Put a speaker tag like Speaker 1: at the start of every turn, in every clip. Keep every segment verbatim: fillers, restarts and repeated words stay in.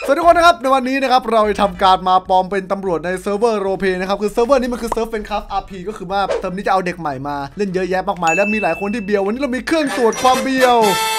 Speaker 1: สวัสดีทุกคนนะครับในวันนี้นะครับเราจะทำการมาปลอมเป็นตำรวจในเซิร์ฟเวอร์โรเพนะครับคือเซิร์ฟเวอร์นี้มันคือเซิร์ฟเป็นครับ อาร์ พี ก็คือว่าเติมนี้จะเอาเด็กใหม่มาเล่นเยอะแยะมากมายแล้วมีหลายคนที่เบียววันนี้เรามีเครื่องตรวจความเบียว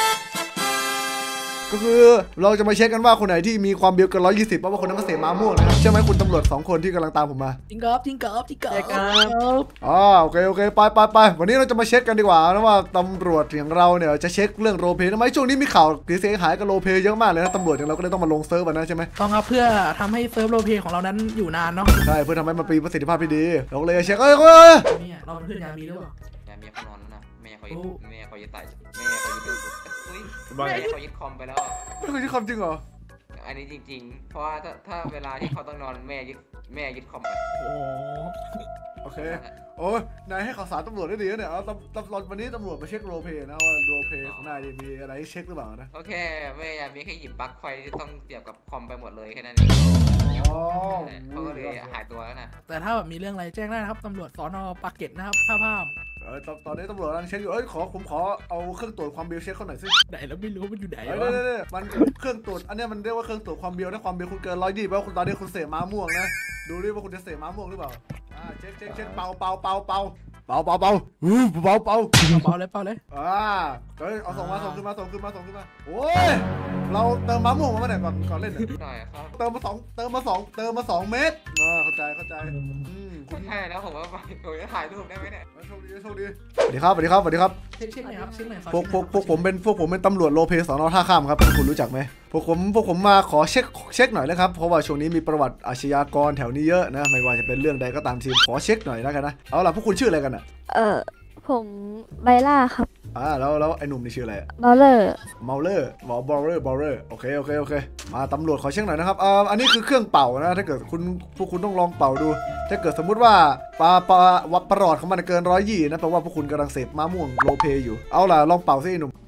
Speaker 1: ก็คือเราจะมาเช็คกันว่าคนไหนที่มีความเบียวเกินร้อยยี่สิบเพราะว่าคนนั้นมาเสพม้าม่วงนะครับใช่ไหมคุณตำรวจสองคนที่กำลังตามผมมา
Speaker 2: จริงครับจริงครับจริงครับ
Speaker 1: อ๋อโอเคโอเคไปไปไปวันนี้เราจะมาเช็คกันดีกว่านะว่าตำรวจอย่างเราเนี่ยจะเช็คเรื่องโรเพทำไมช่วงนี้มีข่าวเสียหายกับโรเพเยอะมากเลยนะตำรวจอย่างเราก็เลยต้องมาลงเซิร์ฟนะใช่ไหม
Speaker 2: ต้องครับเพื่อทำให้เซิร์ฟโรเพของเรานั้นอยู่นานเนาะ
Speaker 1: ใช่เพื่อทำให้มันมีประสิทธิภาพที่ดีเราเลยเช็คเอ้ยเอ้ย
Speaker 2: เนี่ยเราเพื่อนยามีหรือเปล่
Speaker 3: ายามีเขานอนนะแม่เขาแม่เขายึดตายแม่เขายึดอุ้ยแม่เขายึดคอมไปแล้ว
Speaker 1: ไม่เคยยึดคอมจริงเหรอ
Speaker 3: อันนี้จริงๆเพราะว่าถ้าถ้าเวลาที่เขาต้องนอนแม่ยึดแม่ยึดคอมไป
Speaker 2: โอ้
Speaker 1: โอเคโอ้ยนายให้ข่าวสารตำรวจได้ดีนะเนี่ยเอาตำรวจวันนี้ตำรวจมาเช็คโรเพนะว่าโรเพของนายมีอะไรให้เช็คหรือเปล่านะ
Speaker 3: โอเคแม่มีแค่หยิบปลั๊กไฟที่ต้องเสียบกับคอมไปหมดเลยแค่นั้นเองเขาก็เลยหายตัวแล้วนะ
Speaker 2: แต่ถ้าแบบมีเรื่องอะไรแจ้งได้นะครับตำรวจสน.ปากเกร็ดนะครับภาพภาพ
Speaker 1: เออตอนนี้ตำรวจกำลังเช็คอยู่เอ้ยขอผมขอเอาเครื่องตรวจความเบียวเช็คเขาหน่อยสิ
Speaker 2: ไหนแล้วไม่รู้มันอยู่ไหน
Speaker 1: วะมันเครื่องตรวจอันนี้มันเรียกว่าเครื่องตรวจความเบียวถ้าความเบียวคุณเกินร้อยยี่แปลว่าคุณตอนนี้คุณเสพม้าม่วงนะดูดิว่าคุณจะเสพม้าม่วงหรือเปล่าอ่าเช็คเช็คเช็คเป่าเป่าเป่าเป่าเป่าเป่าเป่าอือเป่าเป่า
Speaker 2: เป่าเลยเป่าเลย
Speaker 1: อ่าเฮ้ยเอาส่งมาส่งขึ้นมาส่งขึ้นมาส่งขึ้นมาโอ้ยเราเติมม้าม่วงมาเมื่อไหร่ก่อนก่อนเล่นเนี่ย
Speaker 3: หน่อยครับ
Speaker 1: เติมมาสองเติมมาสองเติมมาสองเมตรอ่าเข้าใจเข้าใจ
Speaker 3: อืมคุณใช่แล้วผมว่าผมจะถ่ายรูปได้ไหมเนี่ย
Speaker 1: โชคดีโชคดีสวัสดีครับสวัสดีครับสวัสดีครับ
Speaker 2: เช็คเช็คหน่อยครับเช็คหน่อย
Speaker 1: พวกพวกพวกผมเป็นพวกผมเป็นตำรวจโรเพสอนอท่าข้ามครับคุณรู้จักไหมพวกผมพวกผมมาขอเช็คเช็คหน่อยนะครับเพราะว่าช่วงนี้มีประวัติอาชญากรแถวนี้เยอะนะไม่ว่าจะเป็นเรื่องใดก็ตามทีขอเช็คหน่อยแล้วกันนะเอาล่ะพวกคุณชื่ออะไรกันอ่ะ
Speaker 4: เออผมไบล่าครับ
Speaker 1: อ่าแล้วแล้วไอ้หนุ่มนี่ชื่ออะไร
Speaker 4: บอลเลอร์
Speaker 1: เมาเลอร์บอลบอลเลอร์บอลเลอร์โอเคโอเคโอเคมาตำรวจขอเช็คหน่อยนะครับอ่าอันนี้คือเครื่องเป่านะถ้าเกิดคุณพวกคุณต้องลองเป่าดูถ้าเกิดสมมุติว่าปลาปลาวัดประหลอดของมันเกินร้อยยี่นะแปลว่าพวกคุณกำลังเสพม้าม่วงโรเพอยู่เอาล่ะลองเป่าสิไอ้หนุ่ม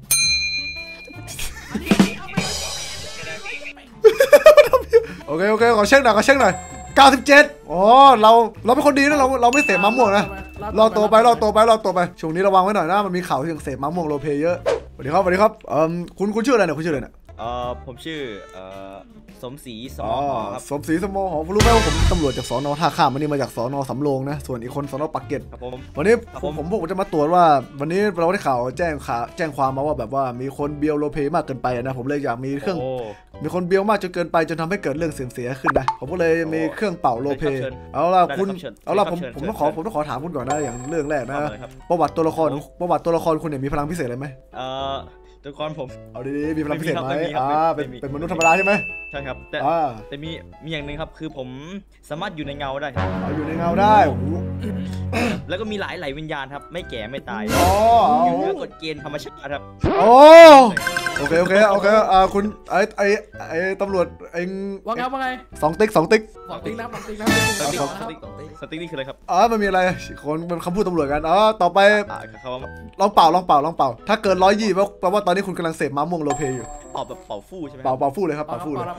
Speaker 1: โอเคโอเคขอเช็คหน่อยขอเช็คหน่อยเก้าสิบเจ็ดอ๋อเราเราเป็นคนดีนะเราเราไม่เสพม้าม่วงนะรอตัวไปรอตัวไปรอตัวไปช่วงนี้ระวังไว้หน่อยนะมันมีข่าวที่เสพม้าม่วงโรเพเยอะสวัสดีครับสวัสดีครับเอ่อคุณคุณชื่ออะไรเนี่ยคุณชื่ออะไรเนี่ย
Speaker 5: เอ่อผมชื่อเอ่อสมศรีสมอครับ
Speaker 1: สมศรีสมอหอคุณรู้ไหมว่าผมตำรวจจากสน.ท่าข้ามวันนี้มาจากสน.สำโรงนะส่วนอีกคนสน.ปากเกร็ด
Speaker 5: ครับผม
Speaker 1: วันนี้ผมผมพวกผมจะมาตรวจว่าวันนี้เราได้ข่าวแจ้งข่าวแจ้งความมาว่าแบบว่ามีคนเบียวโรเพมากเกินไปนะผมเลยอยากมีเครื่องมีคนเบียวมากจนเกินไปจนทำให้เกิดเรื่องเสื่อมเสียขึ้นนะผมก็เลยมีเครื่องเป่าโรเพเอาล่ะคุณเอาล่ะผมผมต้องขอผมต้องขอถามคุณก่อนนะอย่างเรื่องแรกนะประวัติตัวละครประวัติตัวละครคุณเนี่ยมีพลังพิเศษอะไรไหม
Speaker 5: เอ่อตัวละครผม
Speaker 1: เอาดีๆมีพลังพิเศษไหมอ่าเป็นเป็นมนุษย์ธรรมดาใช่ไหม
Speaker 5: ใช่ครับแต่แต่มีมีอย่างหนึ่งครับคือผมสามารถอยู่ในเงาได้
Speaker 1: เอาอยู่ในเงาได้
Speaker 5: แล้วก็มีหลายหลายวิญญาณครับไม่แก่ไม่ตาย
Speaker 1: อ๋อ
Speaker 5: อยู่เหนือกฎเกณฑ์ธรรมชาติครับ
Speaker 1: โอ้โอเคโอเคโอเคอ่าคุณไอไอไอตำรวจเอง
Speaker 2: ว่าไงว่าไง
Speaker 1: สองติ๊กสองติ๊ก
Speaker 2: สองติ๊กนะสองติ๊กนะ
Speaker 5: สติ๊กสติ๊กสติ๊กนี่คืออะไรครับ
Speaker 1: อ๋อมันมีอะไรคนมันคำพูดตำรวจกันอ๋อต่อไปลองเป่าลองเป่าลองเป่าถ้าเกินร้อยยี่แปลว่าตอนนี้คุณกำลังเสพม้าม่วงโรเพอยู่
Speaker 5: เป่าแบบเป่าฟู่ใช่ไหม
Speaker 1: เป่าเป่าฟู่เลยครับเป่าฟู่เลย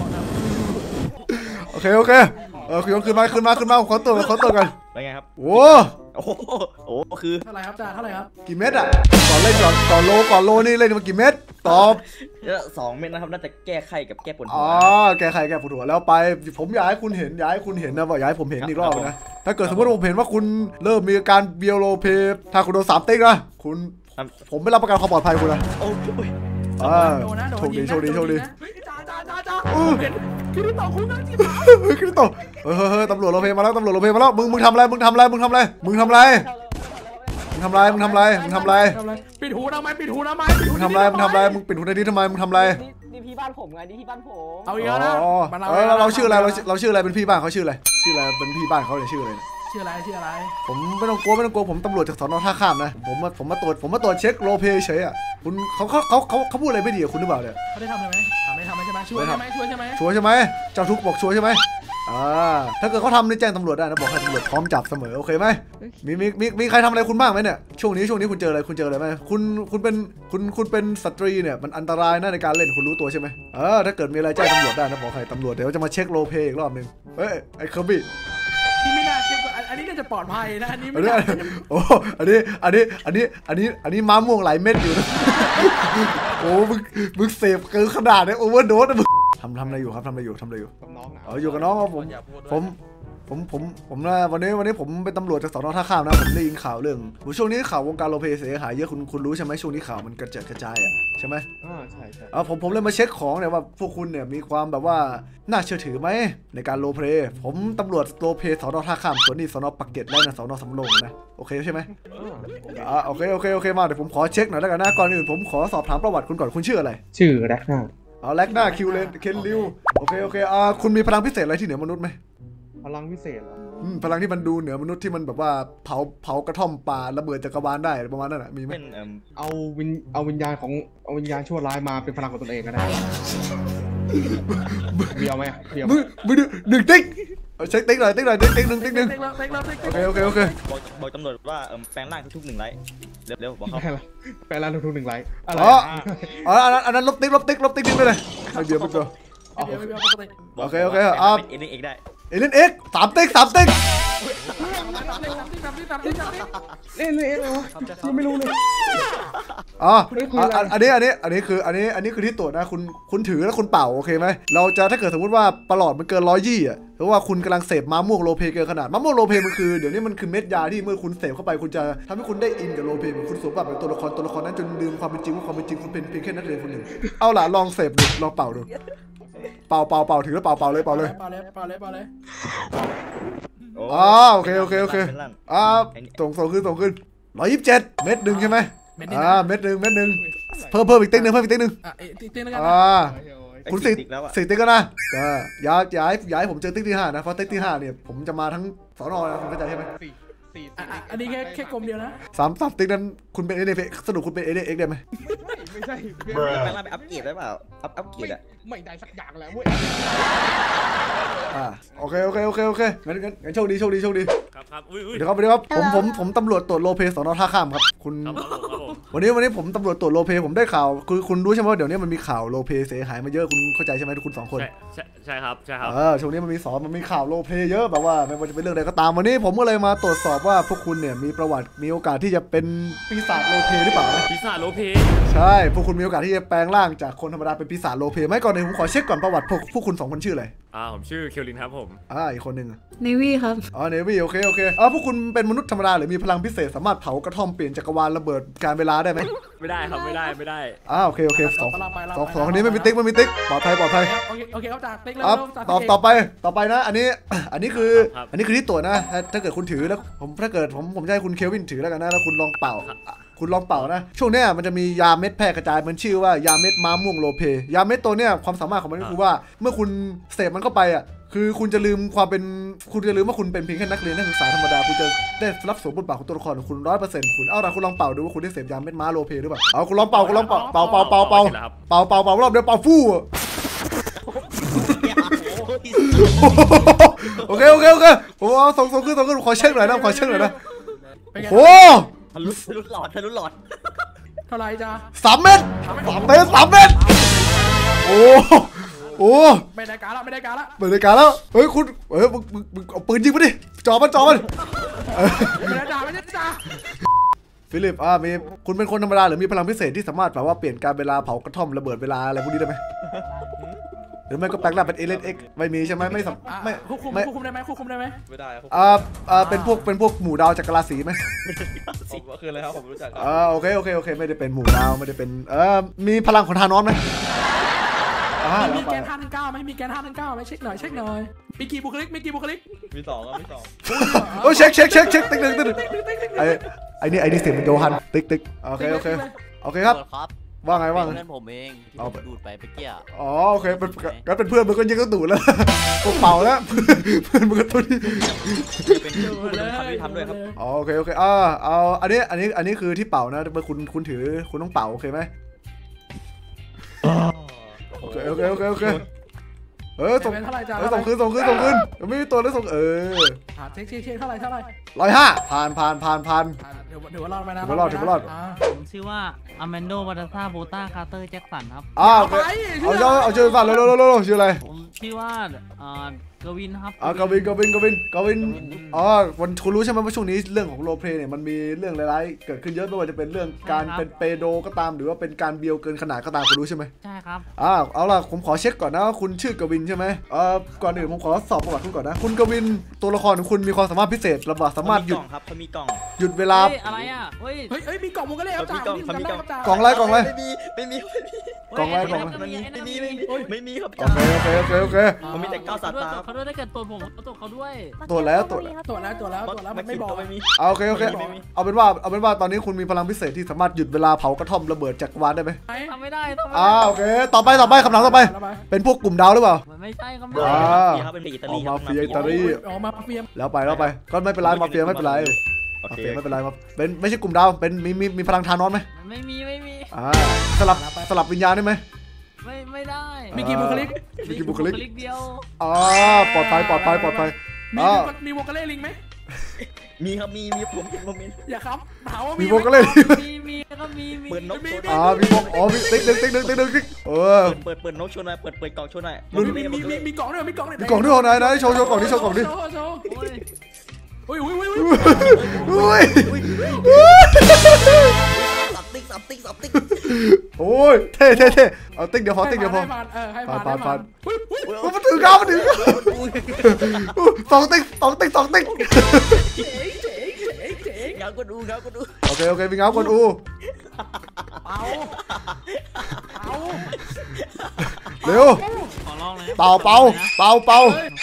Speaker 1: โอเคโอเคเออขึ้นมาขึ้นมาขึ้นมาขอตัวกันขอตัวกัน
Speaker 5: ไปไงครับ
Speaker 1: โอ้
Speaker 5: โอ้โหคือ
Speaker 2: เท่าไหร่ครับจ่าเท่าไหร่ครับ
Speaker 1: กี่เม็ดอ่ะก่อนเล่นก่อนก่อนโลก่อนโลนี่เล่นมากี่เม็ดตอบ
Speaker 5: สองเม็ดนะครับน่าจะแก้ไขกับแก้ปวดหัว
Speaker 1: อ๋อแก้ไขแก้ปวดหัวแล้วไปผมอยากให้คุณเห็นอยากให้คุณเห็นนะว่าอยากให้ผมเห็นอีกรอบนะถ้าเกิดสมมติผมเห็นว่าคุณเริ่มมีการเบียโรเพถ้าคุณโดนสามติ๊กนะคุณผมไม่รับประกันความปลอดภัยคุณนะ
Speaker 5: โอ้ย
Speaker 1: อ่าโชคดีโชคดีโชคดี
Speaker 2: จ่าจ่าจ่าจ่าเห็นคิริโตะคุณนั่งจีบ
Speaker 1: คิริโตะเฮ้ยเฮ้ยตำรวจโรเพมาแล้วตำรวจโรเพมาแล้วมึงมึงทำอะไรมึงทำอะไรมึงทำอะไรมึงทำอะไรมึงทำไรมึงทำไรมึงทำไร
Speaker 2: ปิดหูทำไมปิดหูทำไม
Speaker 1: มึงทำไรมึงทำไรมึงปิดหูในนี้ทำไมมึงทำไร
Speaker 6: นี่พี่บ้านผมไงนี่พี่บ้านผม
Speaker 2: เอาอีกแล้วนะ
Speaker 1: เออเราชื่ออะไรเราเราชื่ออะไรเป็นพี่บ้านเขาชื่ออะไรชื่ออะไรเป็นพี่บ้านเขาเนี่ยชื่ออะไร
Speaker 2: ชื่ออะไรชื่ออะไร
Speaker 1: ผมไม่ต้องกลัวไม่ต้องกลัวผมตำรวจจากสน.ท่าข้ามนะผมมาผมมาตรวจผมมาตรวจเช็คโรเพเฉยอ่ะคุณเขาเขาเขาเขาเขาพูดอะไรไม่ดีกับคุณหรือเปล่าเนี่ย
Speaker 2: เขาได้ทำไหมทำไม่ทำใช่ไหมช่วยใช่ไหมช่วยใช่ไหม
Speaker 1: ช่วยใช่ไหมเจ้าทุกบอกช่วยใช่ไหมอ่าถ้าเกิดเขาทำนี่แจ้งตำรวจได้นะบอกให้ตำรวจพร้อมจับเสมอโอเคไหมมีมีมีมีใครทำอะไรคุณบ้างไหมเนี่ยช่วงนี้ช่วงนี้คุณเจออะไรคุณเจออะไรไหมคุณคุณเป็นคุณคุณเป็นสตรีเนี่ยมันอันตรายนะในการเล่นคุณรู้ตัวใช่ไหมเออถ้าเกิดมีอะไรแจ้งตำรวจได้นะบอกให้ตำรวจเดี๋ยวจะมาเช็คโรเพอีกรอบนึงเฮ้ยไอ้เคอร์บี้
Speaker 2: ที่ไม่น่าเช็คอันนี้น่าจะปลอดภัยนะอันนี้ไม่ได้
Speaker 1: โอ้อันนี้อันนี้อันนี้อันนี้อันนี้ม้าม่วงหลายเม็ดอยู่นะโอ้มึงมึงเสพเกินขนาดเนี่ยโอเวอร์โดสนะมึงำทำอะไรอยู่ครับทำอะไรอยู่ทำอะไรอยู่
Speaker 7: กับน้องนะ
Speaker 1: อ๋ออยู่กับน้องครับผมผมผมผมผมนะวันนี้วันนี้ผมเป็นตำรวจจากสนท่าข้ามนะผมได้ยินข่าวเรื่องช่วงนี้ข่าววงการโรลเพลย์เสียหายเยอะคุณคุณรู้ใช่ไหมช่วงนี้ข่าวมันกระจายกระจายอ่ะใช่ไหม
Speaker 7: อ่าใช่ใช่
Speaker 1: อ่าผมผมเลยมาเช็คของเนี่ยว่าพวกคุณเนี่ยมีความแบบว่าน่าเชื่อถือไหมในการโรลเพลย์ผมตำรวจโรลเพลย์สนท่าข้ามส่วนนี้สนปักเกร็ดและนะสนสำโรงนะโอเคใช่ไหม อ่าโอเคโอเคโอเคมาเดี๋ยวผมขอเช็คหน่อยแล้วกันนะก่อนอื่นผมขอสอบถามประวัติคุณก่อนคุณชื่ออะไร
Speaker 7: ชื่อแรกหน้า
Speaker 1: อ๋อแลกหน้าคิวเลนเคนริวโอเคโอเคอ่าคุณมีพลังพิเศษอะไรที่เหนือมนุษย์ไหม
Speaker 7: พลังพิเศษเหรอ
Speaker 1: อืมพลังที่มันดูเหนือมนุษย์ที่มันแบบว่าเผาเผากระท่อมป่าระเบิดจักรวาลได้ประมาณนั้นอ่ะมีไหม
Speaker 5: เป็นเอ่อ
Speaker 7: เอาวิญเอาวิญญาณของเอาวิญญาณชั่วร้ายมาเป็นพลังของตนเองก็ได้เบียวไหมเบียวไหม
Speaker 1: มึงมึงหนึ่งติ๊กเอาเช็คติ๊กหน่อยติ๊กหน่อยติ๊กติ๊กหนึ่งติ๊กหนึ่ง
Speaker 2: เต็กแล้วเต็กแล้วเต็ก
Speaker 1: โอเคโอเคโอเค
Speaker 5: บอกบอกตำรวจว่าเอ่อแปลงร่างทุกๆหนึ่งไลท์เร็วๆบอกเขา
Speaker 7: แปลละแปลละทุกๆหนึ่งไลค์อะไร
Speaker 1: อ๋อ
Speaker 7: อ่ะ
Speaker 1: อ๋ออันนั้นอันนั้นลบติ๊กลบติ๊กลบติ๊กทิ้งไปเลยไม่เบียร์ไม่เบียร์
Speaker 2: เดี๋ยวเดี๋ยวปกติ
Speaker 1: โอเคโอเค
Speaker 5: อ่ะ
Speaker 1: อ่ะ
Speaker 5: เอ็นเอ็กได้
Speaker 1: เอเลนเอ็กสามติ๊กสามติ๊ก
Speaker 2: ตามที่ตามที่ตามที่
Speaker 7: เล่นเลยเอะไรวะยังไม่รู้เลย
Speaker 1: อ๋อ
Speaker 7: ไม่คุยอะไร
Speaker 1: อ่ะอันนี้อันนี้อันนี้คืออันนี้อันนี้คือที่ตรวจนะคุณคุณถือแล้วคุณเป่าโอเคไหมเราจะถ้าเกิดสมมติว่าประหลอดมันเกินร้อยยี่อ่ะหรือว่าคุณกำลังเสพม้าม่วงโรลเพลย์เกินขนาดม้าม่วงโรลเพลย์มันคือเดี๋ยวนี้มันคือเม็ดยาที่เมื่อคุณเสพเข้าไปคุณจะทำให้คุณได้อินกับโรลเพลย์เหมือนคุณสวมบทเป็นตัวละครตัวละครนั้นจนลืมความเป็นจริงว่าความเป็นจริงคุณเป็นเพียงแค่นักเรียนคนหนึ่งเอาล่ะลองเสพดูลองเป่าดูเป่าเป่าเป่าถือแล้วเป่าเป่าเลยเป่าเลย
Speaker 2: ปาเลยปาเลยปาเลย
Speaker 5: โอ้
Speaker 1: อ๋อโอเคโอเคโอเค
Speaker 5: เป็นร่าง
Speaker 1: อ่าส่งส่งขึ้นส่งขึ้นร้อยยี่สิบเจ็ดเม็ดหนึ่งใช่ไหม
Speaker 2: เม็ดนี้
Speaker 1: อ่า
Speaker 2: นะ
Speaker 1: เม็ดหนึ่งเม็ดหนึ่งเพิ่มเพิ่มอีกติ๊กหนึ่งเพิ่มอีกติ๊กหนึ่ง
Speaker 2: อ่ะเอ๊ะติ๊กติ๊กแล้วกัน
Speaker 1: อ่า
Speaker 7: โอ้ยโอ้ย
Speaker 1: คุณสิ
Speaker 5: ติ๊กแล้วอะ
Speaker 1: สิติ๊กก็นะอ่าอย่าอย่าให้อย่าให้ผมเจอติ๊กที่ห้านะเพราะติ๊กที่ห้าเนี่ยผมจะมาทั้งสอนอนะคุณเข้าใจใช่ไหม
Speaker 7: สี่สี่
Speaker 2: อ่ะอ่ะอันนี้แค่แค่กลมเดียวนะ
Speaker 1: สามสามติ๊กนั้นคุณเป็นเอเดสรุปคุณเป็นเอเดเอ็กได้ไหม
Speaker 7: ไม่ใช่
Speaker 5: แปลงร่างไปอัปเกรดได้เปล่าอัพอัปเกรดอะ
Speaker 7: ไม่ได้สักอย่างแล้วเว้ย
Speaker 1: อ่าโอเคโอเคโอเคโอเคงั้นงั้นงั้นโชคดีโชคดีโชคดี
Speaker 8: ครับครับอุ้ยอุ้ย
Speaker 1: เดี๋ยวครับเดี๋ยวครับผมผมผมตำรวจตรวจโลเพสอนอท่าข้ามครับคุณ
Speaker 8: ครับผมครับผม
Speaker 1: วันนี้วันนี้ผมตำรวจตรวจโลเพผมได้ข่าวคือคุณรู้ใช่ไหมว่าเดี๋ยวนี้มันมีข่าวโลเพเสียหายมาเยอะคุณเข้าใจใช่ไหมทุกคุณสองคน
Speaker 8: ใช่ใช่ใช่ครับใช่ครับ
Speaker 1: เออช่วงนี้มันมีสอนมันมีข่าวโลเพเยอะแบบว่าไม่ว่าจะเป็นเรื่องใดก็ตามวันนี้ผมก็เลยมาตรวจสอบว่าพวกคุณเนี่ยมีประวัติมีโอกาสที่จะเป็นปีศาจโลเพหรือเปล่านะ
Speaker 8: พิซซ่าโลเพ
Speaker 1: ใช่พวกคุณมีโอกาสที่จะแปลงร่างจากคนธรรมดาเป็นปีศาจโลเพไหมก่อนเลยผมขอเช็คก่อนประวัติพวกพวกคุณสองคนชื่ออะไร
Speaker 8: อ่าผมชื่อเคลลินครับผม
Speaker 1: อ่าอีกคนหนึ่ง
Speaker 4: เนวี่ครับ
Speaker 1: อ๋อเนวี่โอเคโอเคอ๋อพวกคุณเป็นมนุษย์ธรรมดาหรือมีพลังพิเศษสามารถเผากระท่อมเปลี่ยนจักรวาลระเบิดการเวลาได้ไหม
Speaker 8: ไม่ได้ครับไม่ได้ไม่ได้
Speaker 1: อ่าโอเคโอเคสอง
Speaker 2: ไปละไปละ
Speaker 1: สองสองคนนี้ไม่มีติ๊กไม่มีติ๊กปลอดภัยปลอดภัย
Speaker 2: โอเคโอเคครับจากติ๊กแล้ว
Speaker 1: อ่ะ
Speaker 2: จาก
Speaker 1: ต่อ
Speaker 2: ติ๊ก
Speaker 1: ต่อไปต่อไปนะ อันนี้ อันนี้คือ
Speaker 8: ครับ
Speaker 1: อันนี้คือที่ตรวจนะถ้าถ้าเกิดคุณถือแล้วผมถ้าเกิดผมผมจะให้คุณเคลวินถือแล้วกันนะแล้วคุณลองเป่าอ่ะคุณลองเป่านะ ช่วงเนี้ยมันจะมียาเม็ดแพร่กระจายมันชื่อว่ายาเม็ดม้าม่วงโลเพยาเม็ดตัวเนี้ยความสามารถของมันก็คือว่าเมื่อคุณเสพมันเข้าไปอ่ะคือคุณจะลืมความเป็นคุณจะลืมว่าคุณเป็นเพียงแค่นักเรียนนักศึกษาธรรมดาคุณจะได้รับสวมบทบาทของตัวละครของคุณร้อยเปอร์เซ็นต์คุณเอาล่ะคุณลองเป่าดูว่าคุณได้เสพยาเม็ดม้าโลเพหรือเปล่าเอาคุณลองเป่าคุณลองเป่าเป่าเป่าเป่าเป่า
Speaker 8: สร็จแล้วครับ
Speaker 1: เป่าเป่าเป่ารอบเดียวเป่าฟู่โอเคโอเคโอเคผมเอาส่งส่งขึ้นส่งขึ้นขอเช็คหน่อยนะขอเช็คหน่อยนะ
Speaker 2: เป็นไง
Speaker 1: โอ้
Speaker 5: ทะลุทะลุหลอดทะลุหลอด
Speaker 2: เท่าไหร่จ้า
Speaker 1: สามเมตรสามเมตรสามเมตรโอ้โอ้
Speaker 2: ไม่ได้การละไม่ได้การละ
Speaker 1: เปิดรายการแล้วเฮ้ยคุณเฮ้ยมึงมึงมึงเอาปืนยิงมาดิจ่อมันจ่อมันเออ
Speaker 2: ไม่ได้จ่าไม่ได้จ่า
Speaker 1: ฟิลิปอ่ามีคุณเป็นคนธรรมดาหรือมีพลังพิเศษที่สามารถแบบว่าเปลี่ยนการเวลาเผากระท่อมระเบิดเวลาอะไรพวกนี้ได้ไหมหรือไม่ก็แปลงร่างเป็นเอเลนเอ็กไม่มีใช่ไหมไม่สัม
Speaker 2: อ่ะ
Speaker 1: ไม่
Speaker 2: ควบคุม
Speaker 1: ไม่
Speaker 2: ควบคุมได้ไหมควบคุมได้ไหม
Speaker 9: ไม่ได้ครับ
Speaker 1: อ่าอ่าเป็นพวกเป็นพวกหมู่ดาวจากกาแล็กซี่ไหม
Speaker 9: ผมคืออะไรครับผมรู้จักครับ
Speaker 1: อ่าโอเคโอเคโอเคไม่ได้เป็นหมู่ดาวไม่ได้เป็นเออมีพลังของธานอสไหมอ่า
Speaker 2: มี
Speaker 1: แล้วไป
Speaker 2: แกนห้าถึงเก้าไหมมีแกนห้าถึงเก้าไหมเช็คหน่อยเช็คหน่อยมีกี่บุคลิกมีกี่บุคลิก
Speaker 9: มีสองครับมีสอง
Speaker 1: โอ้เช็คเช็คเช็คเช็คติ๊กติ๊กติ๊กไอ้ไอ้นี่ไอ้นี่เสียงเป็นโยฮันติ๊กติ๊กโอเคโอเคโอเคครับ
Speaker 10: ครับ
Speaker 1: ว่าไงว่าไง
Speaker 10: เพื่อนผมเองที่
Speaker 1: เอา
Speaker 10: ผมดูดไปเมื่อกี้อะ
Speaker 1: อ๋อโอเคเป็นงั้นเป็นเพื่อนมึงก็ยิงก็ดูดแล้วกูเป่าแล้วเพื่อนมึงก็ตุน
Speaker 5: เป็นผู้ดำเนินคดีทำด้วยครับ
Speaker 1: อ๋อโอเคโอเคอ่าเอาอันนี้อันนี้อันนี้คือที่เป่านะเมื่อคุณคุณถือคุณต้องเป่าโอเคไหมโอเคโอเคโอเคโอเคเออส่ง
Speaker 2: เท่าไหร่จ้า
Speaker 1: เออส่งคืนส่งคืนส่งคืนยังไม่มีตัวแล้วส่งเออ
Speaker 2: เช็คเช็คเช็คเท่าไหร่เท่าไหร่
Speaker 1: ร้อยห้าผ่านผ่านผ่านผ่าน
Speaker 2: เดี๋ยวเดี๋ยวรอดไปนะ
Speaker 1: ถือว่ารอดถือว่ารอด
Speaker 11: ผมชื่อว่าอแมนโดวัตซาโบต้าคาร์เตอร์แจ็คสันครับ
Speaker 1: อ้าวโอเคเอาเจ้าเอาชื่อฝากเร็วเร็วเร็วชื่ออะไร
Speaker 11: ผมชื่อว่าเอ่อกวินครับ
Speaker 1: อ่ากวินกวินกวินกวินอ๋อวันคุณรู้ใช่ไหมว่าช่วงนี้เรื่องของโรลเพลย์เนี่ยมันมีเรื่องร้ายๆเกิดขึ้นเยอะไม่ว่าจะเป็นเรื่องการเป็นเปโดก็ตามหรือว่าเป็นการเบียวเกินขนาดก็ตามคุณรู้ใช่ไหม
Speaker 11: ใช่ครับ
Speaker 1: อ่าเอาล่ะผมขอเช็คก่อนนะว่าคุณชื่อกวินใช่ไหมเอ่อก่อนอื่นผมขอสอบประวัติคุณก่อนนะคุณกวินตัวละครของคุณมีความสามารถพิเศษระบาดสามารถหยุด
Speaker 5: กล่องครับเขามีกล่อง
Speaker 1: หยุดเวลา
Speaker 11: เฮ้ยอะไรอ่ะเฮ้ย
Speaker 2: เฮ้ยเฮ้ยมีกล่องมุกก็เลยครับจ่า
Speaker 5: เขามีกล่อง
Speaker 2: จ่าก
Speaker 1: ล่องอะไรกล่องอะไร
Speaker 5: ไม่มีไม่มีไม่มี
Speaker 1: กล่องอะไรกล่องอะไร
Speaker 5: ไม่มีไม่มีไม่มีไม่มีครับ
Speaker 1: โอเคโอเคโอเคโอเค
Speaker 5: ผมมีแต่ก้าวสา
Speaker 11: เขาด้วย
Speaker 5: ตา
Speaker 11: เขาด้วยถ้าเกิดตัวผมตัวเขาด้วย
Speaker 1: ตรวจแล้วตรวจ
Speaker 2: ตรวจแล้วตรวจแล้วตรวจแล้วมันไม่บอก
Speaker 5: ไม่มี
Speaker 1: เอาโอเคโอเคเอาเป็นว่าเอาเป็นว่าตอนนี้คุณมีพลังพิเศษที่สามารถหยุดเวลาเผากระท่อมระเบิดจักรวาลได้ไหม
Speaker 11: ทำไม่ได้ทำไม่
Speaker 1: อ่า
Speaker 11: ได้
Speaker 1: โอเคต่อไปต่อไปคำถามต่อไป เป็นพวกกลุ่มดาวหรือเปล่า
Speaker 11: มันไม่ใช่ครับ
Speaker 1: อ่า
Speaker 5: ครับเป็นอิตา
Speaker 1: อ
Speaker 5: ลี
Speaker 1: อกมาเฟียอิตาลี
Speaker 2: ออกมาเฟียม
Speaker 1: แล้วไปแล้วไปก็ไม่เป็นไรมาเฟียไม่เป็นไร
Speaker 5: โอ
Speaker 1: มา
Speaker 5: เค
Speaker 1: เฟียไม่เป็นไรมาเป็นไม่ใช่กลุ่มดาวเป็นมีมีมีพลังทานอนไหม
Speaker 11: ไม่มีไม่มี
Speaker 1: อ่าสลับสลับวิญญาณได้ไหม
Speaker 11: ไม่ไม่ได้
Speaker 2: มีกี่บุคลิก
Speaker 1: มีกี่บุคลิก
Speaker 11: เดียว
Speaker 1: อ่าปลอดภัยปลอดภัยปลอดภัย
Speaker 2: มี
Speaker 1: อ่า
Speaker 2: มีวงกะเล่ลิงไหม
Speaker 5: มีครับมีมีผมผมมี
Speaker 2: อย่าครับถามว่า
Speaker 1: มี
Speaker 2: มี
Speaker 1: วงก็เลย
Speaker 11: มีมีก็มีมี
Speaker 5: เปิดนกโชว์หน่
Speaker 1: อ่า
Speaker 5: อย
Speaker 1: มีวงอ๋อมีติ๊กติ๊กติ๊กติ๊กติ๊กติ๊กเออ
Speaker 5: เปิดเปิดนกโชว์หน่อยเปิดเปิดกล่องโชว์หน่อย
Speaker 2: มีมีมีมีมีกล่องด้วยมีกล่องด้วย
Speaker 1: มีกล่องด้วยเหรอไหนไหนโชว์โชว์กล่องนี้โชว์กล่องนี้
Speaker 2: โชว์โชว์
Speaker 11: โอ้ย
Speaker 2: อุ้ยอุ้ยอุ้ย
Speaker 1: อุ้ย
Speaker 5: สับติ๊กสับติ๊กสับติ๊ก
Speaker 1: โอ้ยเท่เท่เท่เอาติ๊กเดียวพอติ๊กเดียวพอ
Speaker 2: ให้ผ่านเออให้ผ่าน
Speaker 1: ผ่านผ่าน
Speaker 2: อุ้ยอุ้ย
Speaker 1: โอ้มันถึงครับมันถึงสองติ๊กสองติ๊กสองติ๊ก
Speaker 2: เจ๋งเจ๋งเจ๋งเจ๋ง
Speaker 5: เงาก็ดูเงาก็ดู
Speaker 1: โอเคโอเคมีเงาคนอู
Speaker 2: เอาเอา
Speaker 1: เร็ว
Speaker 11: ขอลองเลย
Speaker 1: เป่าเป่าเป่าเป่า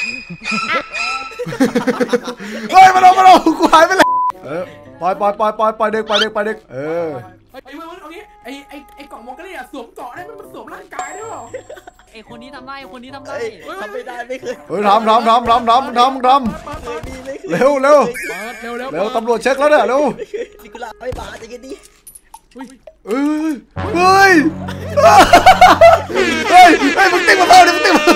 Speaker 1: เฮ้ยมาลงมาลงกูหายไปเลยเออปล่อยปล่อยปล่อยปล่อยปล่อยเด็กปล่อยเด็กปล่อยเด็กเออ
Speaker 2: ไอ้ไอ้เอางี้ไอ้ไอ้ไอ้กล่องวงกะเล่สวมเกาะได้มันสวมร่างกายได้เปล่า
Speaker 11: ไอคนนี้ทำได้คนนี้ทำได้
Speaker 5: ทำไม่ได้ไม่เคย
Speaker 1: เฮ้ยทำทำทำทำทำทำทำเร็วเร็ว
Speaker 2: เปิดเร็วเร็ว
Speaker 1: เร็วตำรวจเช็คแล้วเนี่ยเร็ว
Speaker 5: นิกุลาไม่บาดจะกันดี
Speaker 1: เฮ้ยเฮ้ยเฮ้ยเฮ้ยมึงติ๊กมาเท่าดิมึงติ๊กมา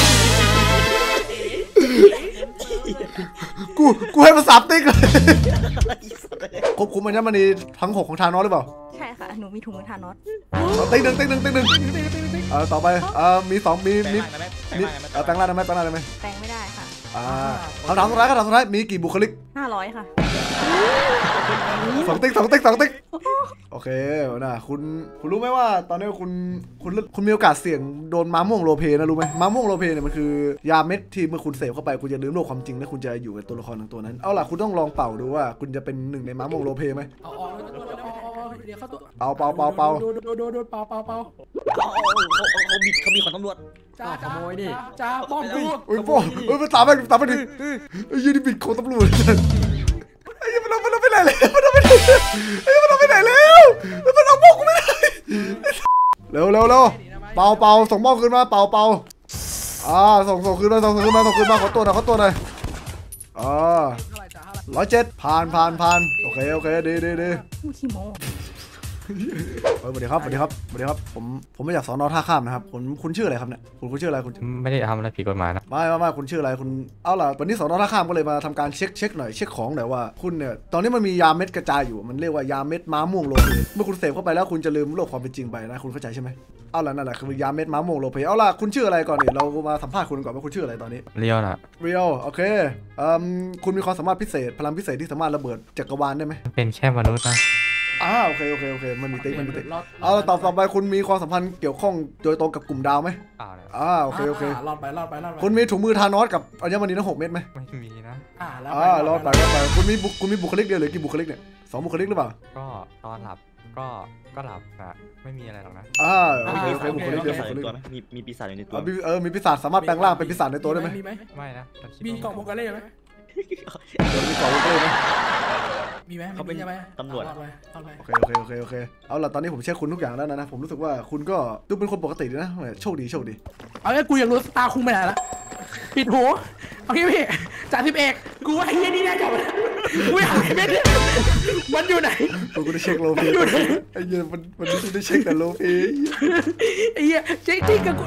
Speaker 1: กูกูให้มาสามติ๊กเลยควบคุมอัญมณีทั้งหกของทานอสหรือเปล่า
Speaker 4: ใช่ค่ะ หนูมีถุงมือทานอส
Speaker 1: ติ๊กหนึ่งติ๊กหนึ่งติ๊กหนึ่งเออต่อไปเออมีสองมี
Speaker 5: แปล
Speaker 1: มี
Speaker 5: งร่างได้ไหม
Speaker 1: มีเออแปลงร่างได้ไหมแปลงร่างได้ไหม
Speaker 4: แปลงไม่ได้ค่ะ
Speaker 1: อ่าคำถามสุดท้ายคำถามสุดท้ายมีกี่บุคลิก
Speaker 4: ห้าร้อยค่ะ
Speaker 1: สองติ๊กสองติ๊กสองติ๊กโอเคนะคุณคุณรู้ไหมว่าตอนนี้คุณคุณคุณมีโอกาสเสี่ยงโดนม้าม่วงโรลเพลย์นะรู้ไหมม้าม่วงโรลเพลย์เนี่ยมันคือยาเม็ดที่เมื่อคุณเสพเข้าไปคุณจะลืมโลกความจริงและคุณจะอยู่กับตัวละครทั้งตัวนั้นเอาล่ะคุณต้องลองเป่าดูว่าคุณจะเป็นหนึ่งในม้าม่วงโรลเพลย์ไหม
Speaker 2: เอาออกเดี๋ยวเข้าตัว
Speaker 1: เป่าเป่าเป่าเป่า
Speaker 2: โดนโดนโดนโดนเป่าเป่าเป่า
Speaker 5: เขาเขาบิดเขามีของตำรวจ
Speaker 2: จ้าจ้าขโมยดิจ้าป้อมกู
Speaker 1: โอ้ยพ่อเอ้ยมันตามไปตามไปดิไอ้ยี่นี่บิดของตำรวจไอ้ยี่มันเอามันเอาไปไหนแล้วมันเอาไปไหนไอ้มันเอาไปไหนแล้วมันเอาพวกกูไม่ได้เร็วเร็วเร็วเป่าเป่าส่งหม้อขึ้นมาเป่าเป่าอ่าส่งส่งขึ้นมาส่งขึ้นมาส่งขึ้นมาขอตัวหน่อยขอตัวหน่อยอ่า
Speaker 2: เท่าไหร่จ้าเท่าไหร่
Speaker 1: ร้อยเจ็ดผ่านผ่านผ่านโอเคโอเคดีดีดี
Speaker 4: มูขี้โม
Speaker 1: เฮ้ยสวัสดีครับสวัสดีครับสวัสดีครับผมผมมาจากสอนอท่าข้ามนะครับคุณคุณชื่ออะไรครับเนี่ยคุณคุณชื่ออะไรคุณ
Speaker 10: ไม่ได้ทำอะไรผิดกฎหมายนะ
Speaker 1: ไม่ไม่ไม่คุณชื่ออะไรคุณเอาล่ะวันนี้สอนอท่าข้ามก็เลยมาทำการเช็คเช็คหน่อยเช็คของหน่อยว่าคุณเนี่ยตอนนี้มันมียาเม็ดกระจายอยู่มันเรียกว่ายาเม็ดม้าม่วงโลเพเมื่อคุณเสพเข้าไปแล้วคุณจะลืมโลกความเป็นจริงไปนะคุณเข้าใจใช่ไหมเอาล่ะนั่นแหละคือยาเม็ดม้าม่วงโลเพเอาล่ะคุณชื่ออะไรก่อนเนี่ยเรามาสัมภาษณ์คุณก่อนว่าคุณชื่ออะไรตอนนี้
Speaker 10: เรียวน่ะ
Speaker 1: เรียวโอเคเอ่อคุณมีความสามารถพิเศษพลังพิเศษที่สามารถระเบิดจักรวาลได้ไหม
Speaker 10: เป็นแค่มนุษย์นะ
Speaker 1: อ่าโอเคโอเคโอเคมันมีติ๊กมันมีติ๊กเอาล่ะต่อต่อไปคุณมีความสัมพันธ์เกี่ยวข้องโดยตรงกับกลุ่มดาวไหม
Speaker 10: เปล่านะ
Speaker 1: อ่าโอเคโอเค
Speaker 2: รอดไปรอดไปรอดไป
Speaker 1: คุณมีถุงมือทานอสกับอัญมณีทั้งหกเม็ดไหม
Speaker 10: ไม่มีนะ
Speaker 2: อ่าแล้ว
Speaker 1: อ่ารอดไปรอดไปคุณมีบุคุณมีบุคลิกเดียวหรือกี่บุคลิกเนี่ยสองบุคลิกหรือเปล่า
Speaker 10: ก็ตอนหลับก็ก็หลับนะไม่มีอะไรหรอกนะ
Speaker 1: อ่าโอเคโอเคบุคลิกเดียว
Speaker 5: ปีศา
Speaker 1: บุ
Speaker 5: จ
Speaker 1: คลิก
Speaker 5: ในตัวไหมมีมีปีศาจอยู่ในตัว
Speaker 1: อ่ามีเออมีปีศาจสามารถแปลงร่างเป็นปีศาจในตัวได้ไหม
Speaker 2: มีไหม
Speaker 10: ไม่นะเราคิด
Speaker 2: มี
Speaker 10: ว่า
Speaker 2: กล่องวงกะเล่ไหม
Speaker 1: เดี๋ยวมีกล่องบุคลิกไหม
Speaker 2: มีไหม
Speaker 5: เขาเป็น
Speaker 2: ใช่ไหม
Speaker 5: ตำรวจ
Speaker 2: เอาไปเอาไป
Speaker 1: โอเคโอเคโอเคโอเคเอาล่ะตอนนี้ผมเช็คคุณทุกอย่างแล้วนะนะผมรู้สึกว่าคุณก็ดูเป็นคนปกติดีนะโชคดีโชคดี
Speaker 2: เอางี้กูอยากรู้ตาคุงไปไหนละปิดหูเอางี้พี่จ่าทิพย์เอกกูว่าไอ้เหี้ยนี่แน่จับกูอยากไอ้เม็ดเนี่ยมันอยู่ไหน
Speaker 1: กูก็ได้เช็คโลเพไอ้เหี้ยมันมันไม่ได้เช็คแต่โลเพ
Speaker 2: ไอ้เหี้ยเจ๊งจริงกับกู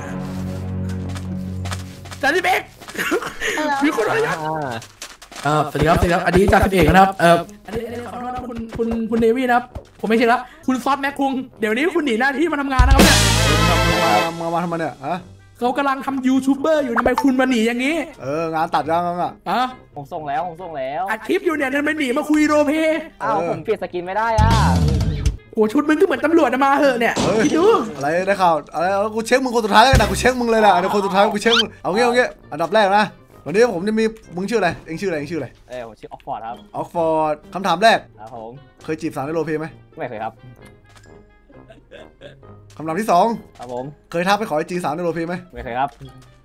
Speaker 2: จ่าทิพย์เอกมีคนอะไรกันเออสวัสดีครับสวัสดีครับอันนี้จ่าทิพย์เอกนะครับเอออันนี้อันนี้ขอโทษนะคุณคุณคุณเนวี่นะครับผมไม่ใช่ละคุณซอสแม็กคุงเดี๋ยวนี้คุณหนีหน้าที่มาทำงานนะครับเนี่ย
Speaker 1: มามามาทำไมเนี่ยฮะ
Speaker 2: เขากำลังทำยูทูบเบอร์อยู่ทำไมคุณมาหนีอย่างนี้
Speaker 1: เอองานตัดยังอ่ะ
Speaker 2: อ่ะ
Speaker 6: ผมส่งแล้วผมส่งแล้ว
Speaker 2: อัดคลิปอยู่เนี่ยทำไมหนีมาคุยโรลเพลย์
Speaker 6: อ้าวผมเปลี่ยนสกินไม่ได้อ่ะ
Speaker 2: โหชุดมึงก็เหมือนตำรวจมาเหอะเนี่ย
Speaker 1: เฮ้ย
Speaker 2: คิดดู
Speaker 1: อะไรได้ข่าวอะไรเอากูเช็คมึงคนสุดท้ายแล้วกันนะกูเช็คมึงเลยแหละเดี๋ยวคนสุดท้ายกูเช็คมึงเอางี้เอางี้อันดับแรกนะวันนี้ผมจะมีมึงชื่ออะไรเองชื่ออะไรเองชื่ออะไร
Speaker 6: เออผมชื่อออกฟอร์ดครับ
Speaker 1: ออกฟอร์ดคำถามแรก
Speaker 6: ครับผม
Speaker 1: เคยจีบสาวในโรลเพลย์ไหม
Speaker 6: ไม่เคยครับ
Speaker 1: คำถามที่สอง
Speaker 6: ครับผม
Speaker 1: เคยทักไปขอไอจีสาวในโรลเพลย์ไหม
Speaker 6: ไม่เคยครับ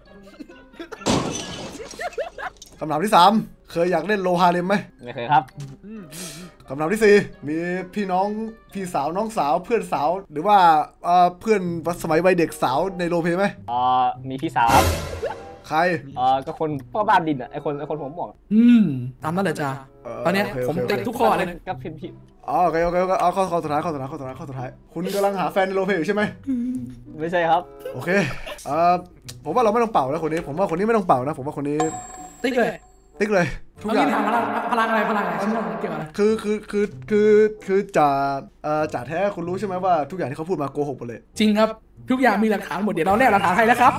Speaker 1: คำถามที่สามเคยอยากเล่นโลฮาเลมไหม
Speaker 6: ไม่เคยครับ
Speaker 1: คำถามที่สี่มีพี่น้องพี่สาวน้องสาวเพื่อนสาวหรือว่าเอ่อเพื่อนสมัยวัยเด็กสาวในโรลเพลย์ไหม
Speaker 6: เอ่อมีพี่สาวครับ
Speaker 1: ใคร
Speaker 6: เอ่อก็คนพ่อบ้านดินอ่ะไอคนไอคนผมบอก
Speaker 2: อืมตามนั้นเลยจ้า
Speaker 1: เ
Speaker 2: ตอนเนี้ย
Speaker 1: โค
Speaker 2: ผม
Speaker 1: โอเค
Speaker 2: ติดทุกข้อเลย
Speaker 6: ก็พิมพ์พี่
Speaker 1: อ๋อโอเคโอเคโอเคเอาข้อข้อสุดท้ายข้อสุดท้ายข้อสุดท้ายข้อสุดท้ายคุณกำลังหาแฟนในโรลเพลย์อยู่ใช่ไหม
Speaker 6: ไม่ใช่ครับ
Speaker 1: โอเคเอ่อผมว่าเราไม่ต้องเป่าแล้วคนนี้ผมว่าคนนี้ไม่ต้องเป่านะผมว่าคนนี้
Speaker 2: ติ๊กเลย
Speaker 1: ติ๊กเลยทุก
Speaker 2: เอา
Speaker 1: อย่าง
Speaker 2: งี้ถามพลังพลังอะไรพลังอะไรชื่อมันเกี่ยวกับอะไร
Speaker 1: คือคือคือคือคือจ่าเอ่อจ่าแท้คุณรู้ใช่ไหมว่าทุกอย่างที่เขาพูดมาโกหกหมดเลย
Speaker 2: จริงครับทุกอย่างมีหลักฐานหมดเดี๋ยวเราแนบหลักฐานให้แล้วครับ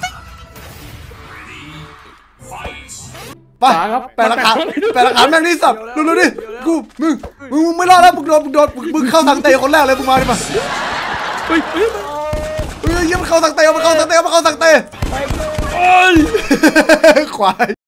Speaker 1: ไป
Speaker 2: จ๋าครับ
Speaker 1: แปลหลักฐานแปลหลักฐานแม่งนี่สับดูดูดิกูมึงมึงมึงไม่รอดแล้วมึงโดนมึงโดนมึงมึงเข้าทางเตะคนแรกเลยมึงมาดิมา
Speaker 2: เฮ้ยเฮ้ย
Speaker 1: เฮ้ยมันเข้าทางเตะมันเข้าทางเตะมันเข้าทางเตะโอ้ยควาย